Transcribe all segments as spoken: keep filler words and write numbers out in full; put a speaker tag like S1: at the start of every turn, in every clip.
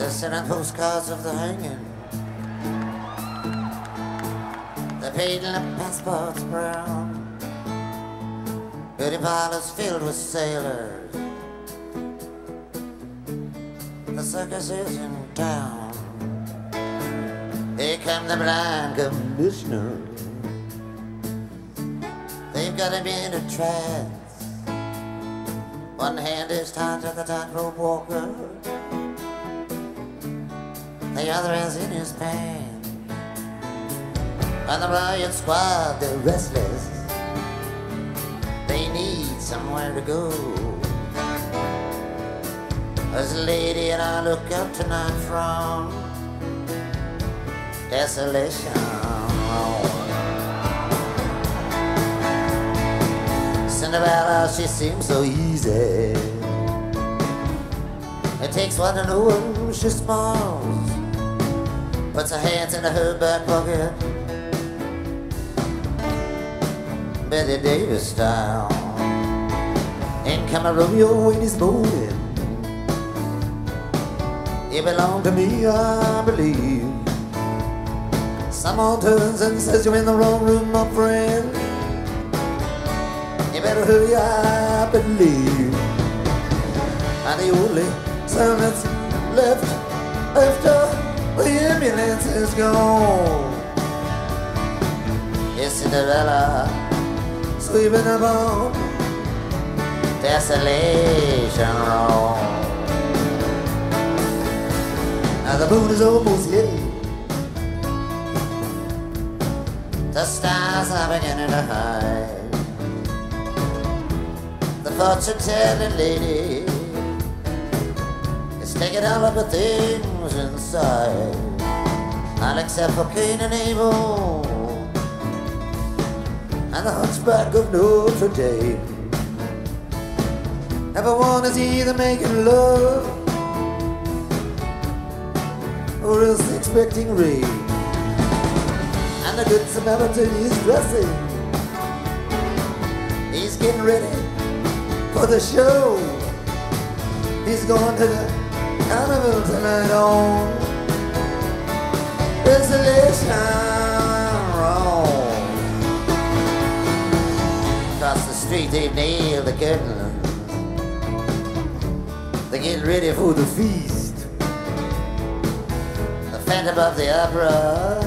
S1: They're sending postcards of the hanging. They're painting the passports brown. Beauty parlors filled with sailors. The circus is in town. Here come the blind commissioner. They've got him in a trance. One hand is tied to the tightrope walker. The other is in his pants. And the riot squad, they're restless. They need somewhere to go. There's a lady and I look up tonight from Desolation. Cinderella, she seems so easy. It takes one to know when she smiles. Puts her hands in her back pocket, Betty Davis style. In come a Romeo in his moaning. You belong to me, I believe. Someone turns and says you're in the wrong room, my friend. You better hurry, I believe. And the only son that's left after the ambulance is gone is Cinderella sweeping upon Desolation Road. Now the moon is almost hidden. The stars are beginning to hide. The fortune-telling lady is taking all of the things inside, all except for Cain and Abel and the hunchback of Notre Dame. Everyone is either making love or else expecting rain. And the good Samaritan is dressing. He's getting ready for the show. He's going to the carnival tonight on Desolation Road. Across the street they've nailed the curtain. They're getting ready for the feast. Phantom of the Opera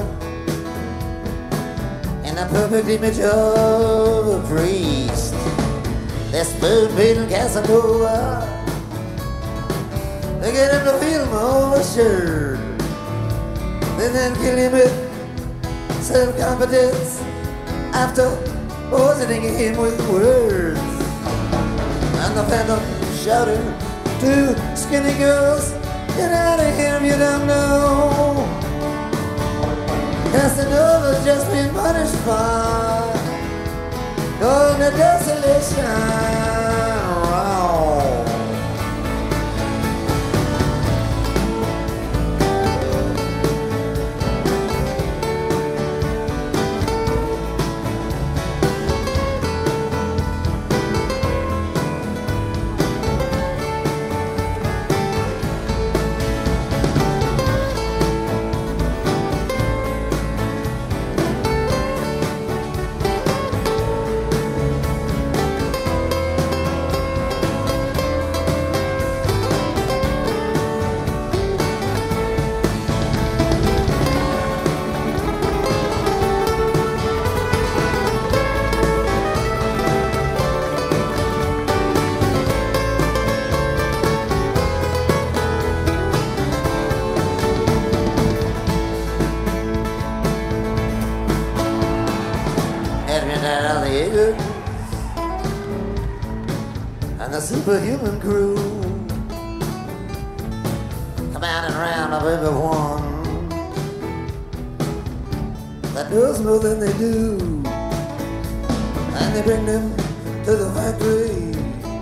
S1: in a perfect image of a priest. They're spoon-feeding Casanova. They get him to feel more assured. Then they kill him with self-confidence after poisoning him with words. And the Phantom shouted to skinny girls, get out of here if you don't know. Casanova's just been punished by going to Desolation Road. And the superhuman crew come out and round of everyone that knows more than they do, and they bring them to the factory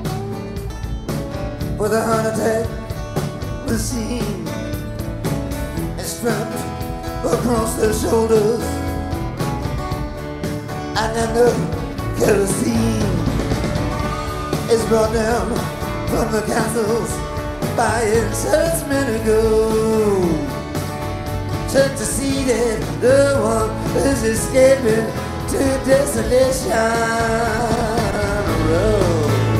S1: where the heart attack machine is strapped across their shoulders, and then the kerosene is brought down from the castles buying salesmen ago. Turn to see that the one is escaping to desolation road.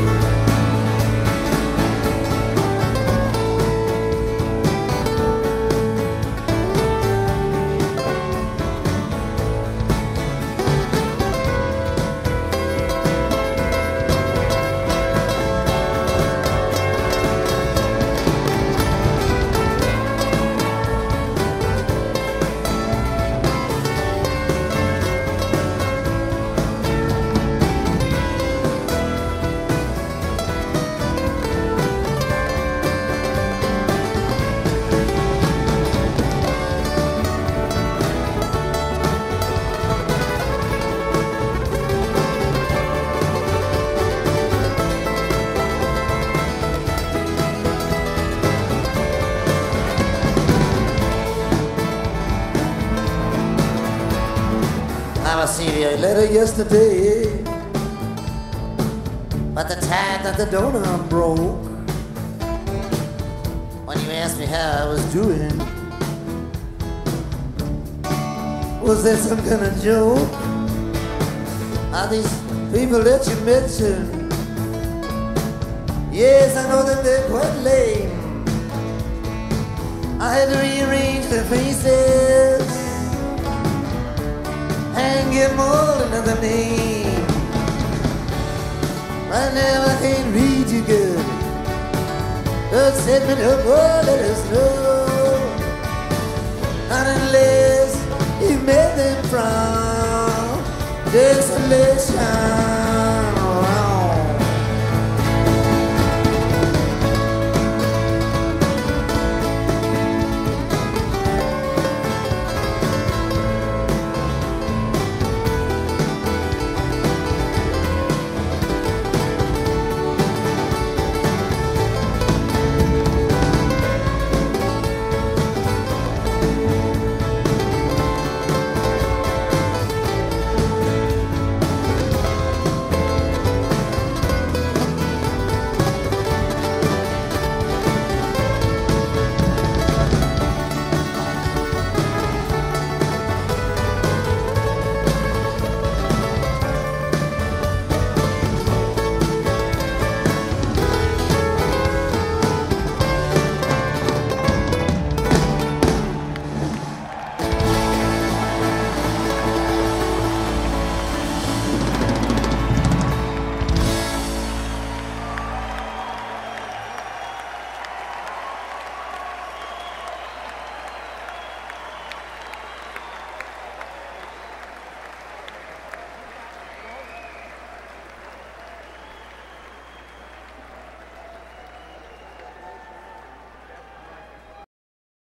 S1: I received your letter yesterday, but the tag that the donor broke. When you asked me how I was doing, was that some kind of joke? Are these people that you mentioned? Yes, I know that they're quite lame. I had to rearrange their faces and give them all another name. Right now I can't read you good, but set me up, oh, let us know. Not unless you made them from desolation.